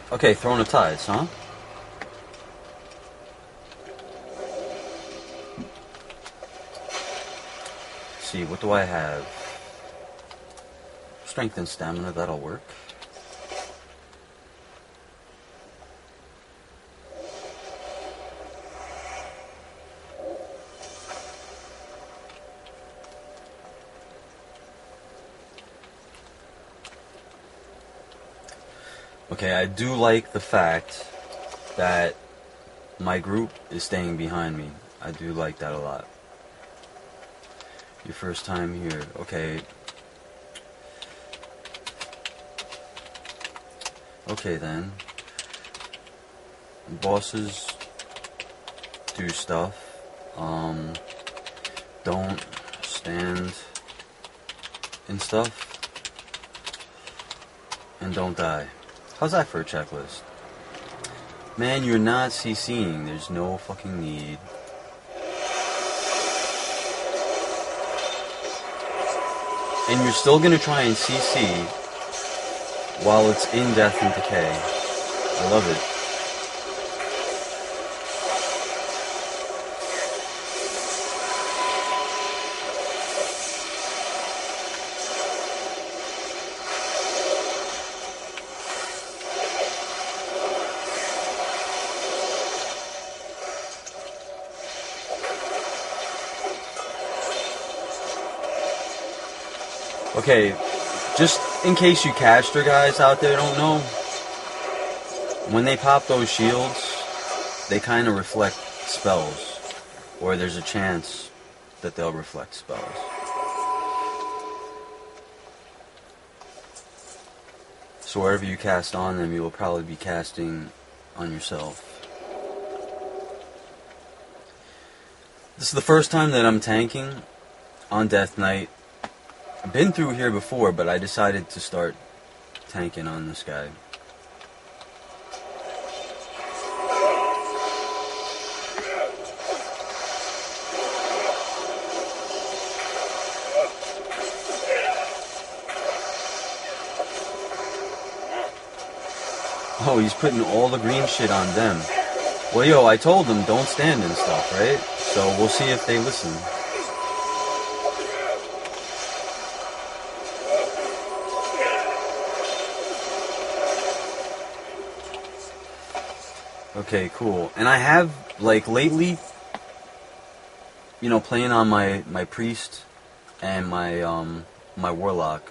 Okay, Throne+of+Tides, huh? Let's see, what do I have? Strength and stamina, that'll work. Okay, I do like the fact that my group is staying behind me. I do like that a lot. Your first time here. Okay. Okay then. Bosses do stuff. Don't stand and stuff. And don't die. How's that for a checklist? Man, you're not CCing. There's no fucking need. And you're still gonna try and CC while it's in Death and Decay. I love it. Okay, just in case you caster guys out there don't know, when they pop those shields, they kind of reflect spells, or there's a chance that they'll reflect spells. So wherever you cast on them, you will probably be casting on yourself. This is the first time that I'm tanking on Death Knight. I've been through here before, but I decided to start tanking on this guy. Oh, he's putting all the green shit on them. Well, yo, I told them don't stand and stuff, right? So we'll see if they listen. Okay, cool. And I have, like, lately, you know, playing on my priest and my my warlock,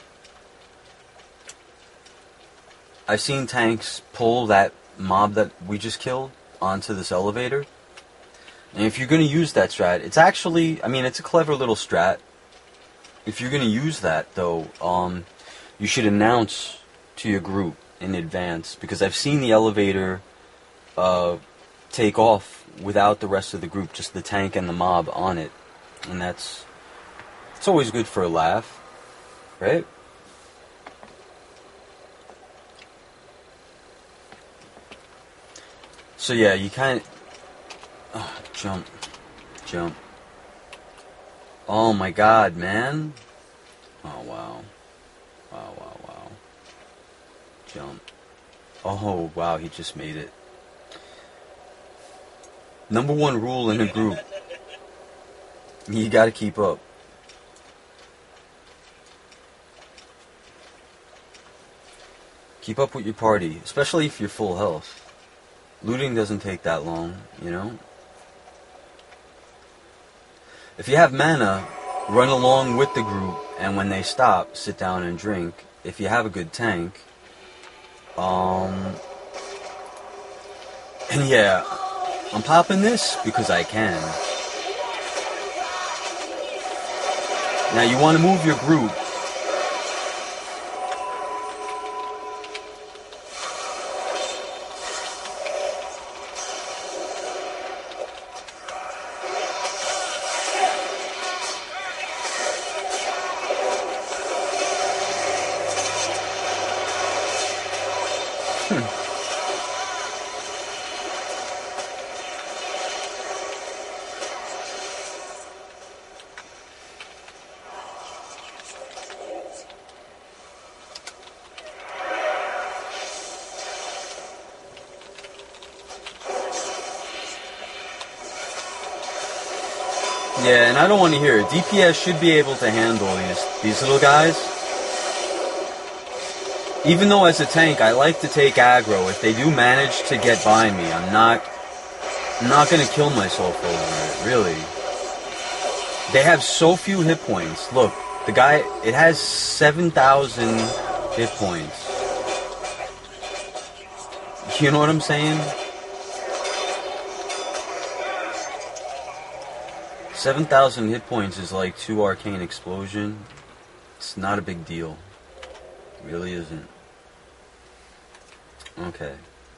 I've seen tanks pull that mob that we just killed onto this elevator. And if you're going to use that strat, it's actually, I mean, it's a clever little strat. If you're going to use that, though, you should announce to your group in advance, because I've seen the elevator take off without the rest of the group, just the tank and the mob on it. And it's always good for a laugh, right? So yeah, you kind of jump. Oh my god, man. Oh wow. Wow. Jump. Oh wow, he just made it. Number one rule in a group, you gotta keep up. Keep up with your party, especially if you're full health. Looting doesn't take that long, you know? If you have mana, run along with the group, and when they stop, sit down and drink. If you have a good tank, and yeah, I'm popping this because I can. Now you want to move your group. Yeah, and I don't want to hear it. DPS should be able to handle these little guys. Even though as a tank, I like to take aggro. If they do manage to get by me, I'm not gonna kill myself over it, really. They have so few hit points. Look, the guy, it has 7,000 hit points. You know what I'm saying? 7,000 hit points is like 2 arcane explosion. It's not a big deal. It really isn't. Okay.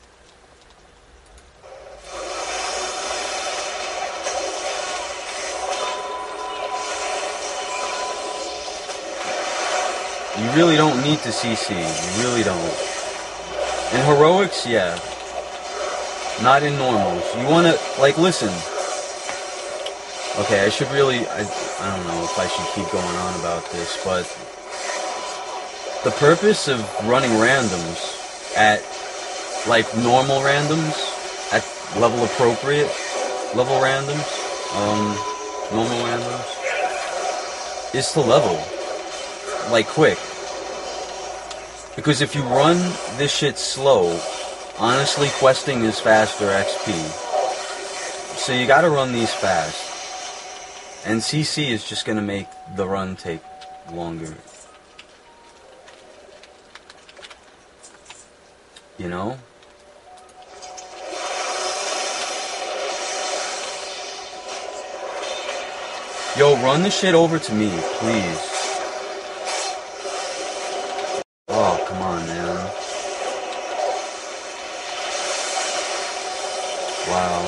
You really don't need to CC. You really don't. In heroics, yeah. Not in normals. You want to, like, listen. Okay, I should really, I don't know if I should keep going on about this, but the purpose of running randoms at, like, normal randoms, at level appropriate level randoms, normal randoms, is to level. Like, quick. Because if you run this shit slow, honestly, questing is faster XP. So you gotta run these fast. And CC is just gonna make the run take longer. You know? Yo, run this shit over to me, please. Oh, come on, man. Wow.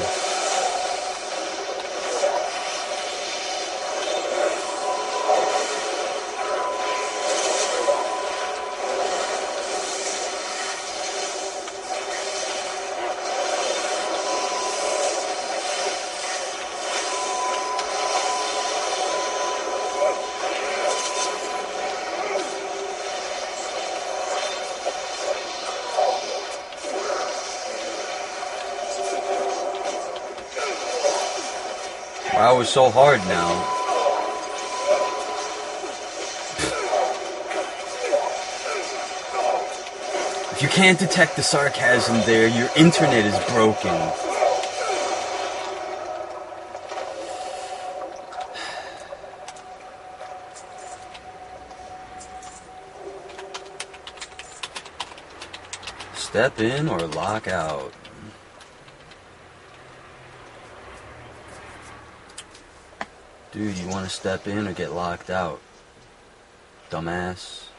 Wow, it's so hard now. If you can't detect the sarcasm there, your internet is broken. Step in or lock out. Dude, you want to step in or get locked out? Dumbass.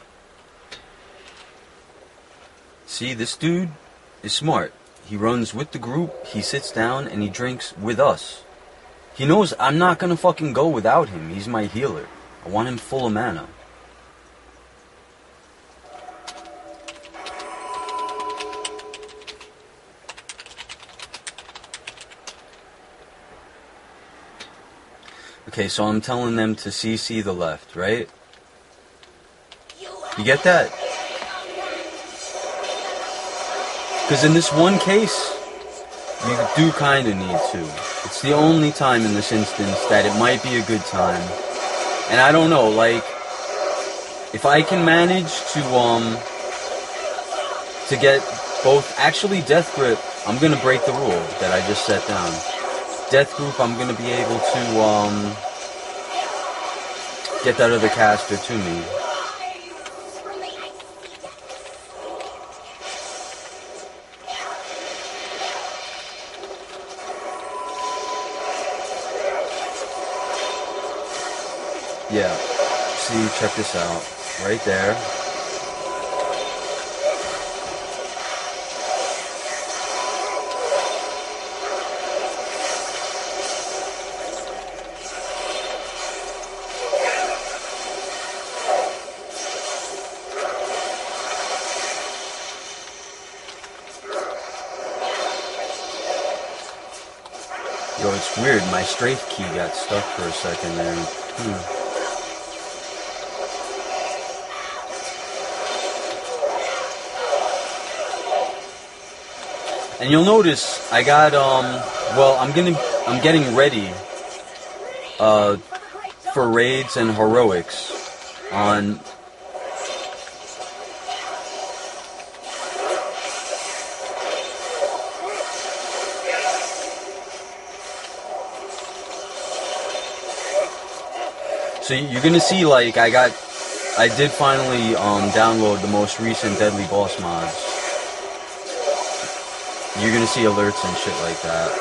See, this dude is smart. He runs with the group, he sits down, and he drinks with us. He knows I'm not gonna fucking go without him. He's my healer. I want him full of mana. Okay, so I'm telling them to CC the left, right? You get that? Because in this one case, you do kind of need to. It's the only time in this instance that it might be a good time. And I don't know, like, if I can manage to get both, actually Death Grip, I'm going to break the rule that I just set down. Death Group, I'm going to be able to get that other caster to me. Yeah, see, check this out. Right there. Yo, it's weird, my strafe key got stuck for a second there. And you'll notice I got well, I'm getting ready for raids and heroics on. So you're gonna see, like, I did finally download the most recent Deadly Boss mods. You're gonna see alerts and shit like that.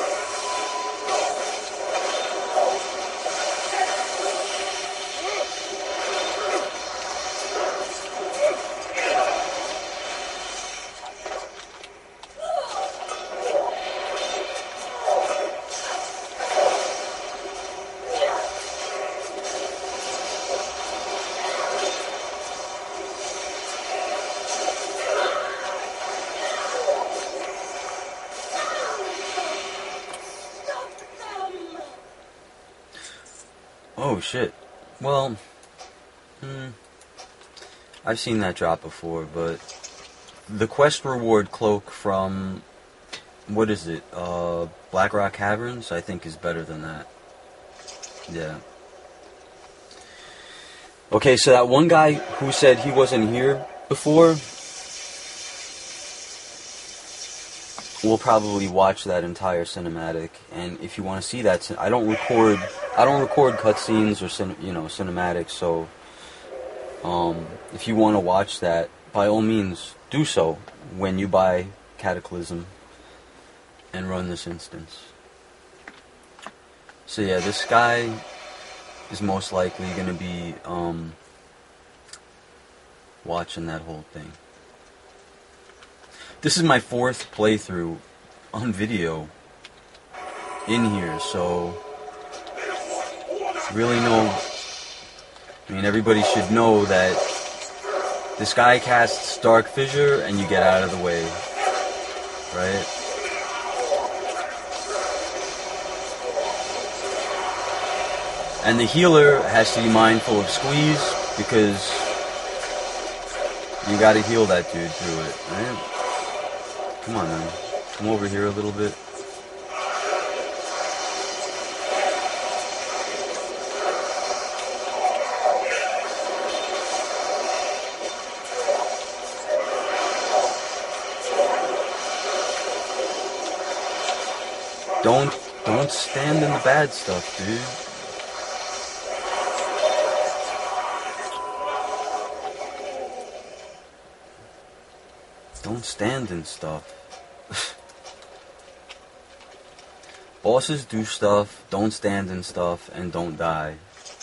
Oh shit. Well, I've seen that drop before, but the quest reward cloak from, what is it, Blackrock Caverns, I think is better than that. Yeah. Okay, so that one guy who said he wasn't here before, we'll probably watch that entire cinematic, and if you want to see that, I don't record cutscenes or cinematics, so if you want to watch that, by all means do so when you buy Cataclysm and run this instance. So yeah, this guy is most likely going to be watching that whole thing. This is my 4th playthrough on video in here, so really everybody should know that this guy casts Dark Fissure and you get out of the way, right? And the healer has to be mindful of squeeze, because you gotta heal that dude through it, right? Come on, man. Come over here a little bit. Don't stand in the bad stuff, dude. Don't stand in stuff. Bosses do stuff, don't stand in stuff, and don't die.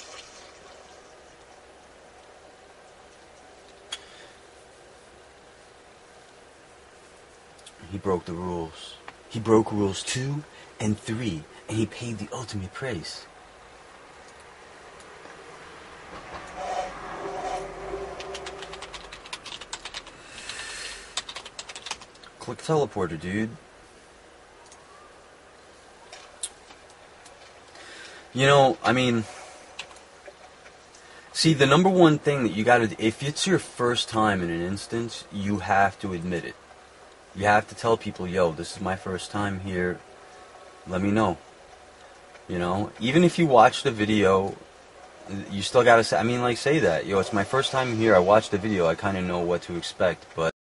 He broke the rules. He broke rules 2 and 3, and he paid the ultimate price. Click teleporter, dude. See, the number one thing that you gotta do, if it's your first time in an instance, you have to admit it. You have to tell people, yo, this is my first time here, let me know. Even if you watch the video, you still gotta say, say that, yo, it's my first time here, I watched the video, I kinda know what to expect, but